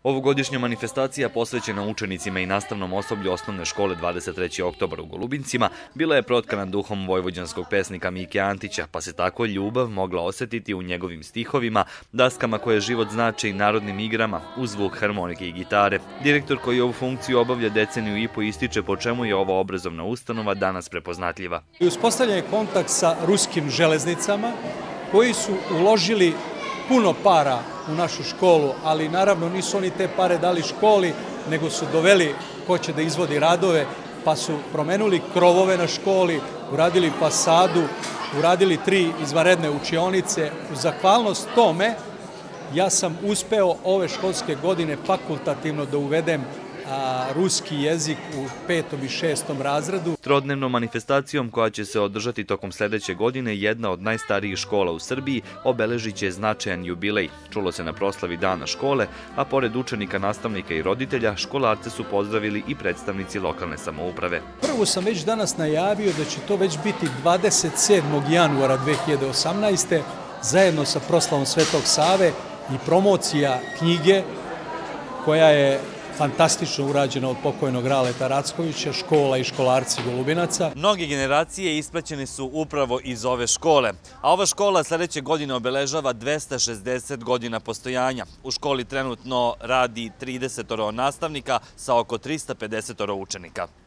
Ovogodišnja manifestacija posvećena učenicima i nastavnom osoblju osnovne škole 23. oktobar u Golubincima bila je protkana duhom vojvođanskog pesnika Mike Antića, pa se tako ljubav mogla osjetiti u njegovim stihovima, daskama koje život znače i narodnim igrama, uz zvuk harmonike i gitare. Direktor koji ovu funkciju obavlja deceniju i po ističe po čemu je ova obrazovna ustanova danas prepoznatljiva. Uspostavljen je kontakt sa ruskim železnicama koji su uložili puno para u našu školu, ali naravno nisu oni te pare dali školi, nego su doveli ko će da izvodi radove, pa su promenuli krovove na školi, uradili fasadu, uradili 3 izvanredne učionice. U zahvalnost tome ja sam uspeo ove školske godine fakultativno da uvedem ruski jezik u 5. i 6. razredu. Trodnevnom manifestacijom koja će se održati tokom sljedeće godine jedna od najstarijih škola u Srbiji obeležit će značajan jubilej. Čulo se na proslavi dana škole, a pored učenika, nastavnika i roditelja, školarce su pozdravili i predstavnici lokalne samouprave. Prvo sam već danas najavio da će to već biti 27. januara 2018. zajedno sa proslavom Svetog Save i promocija knjige koja je fantastično urađena od pokojnog Raleta Rackovića, škola i školarci Golubinaca. Mnoge generacije ispraćene su upravo iz ove škole, a ova škola sljedeće godine obeležava 260 godina postojanja. U školi trenutno radi 30 nastavnika sa oko 350 učenika.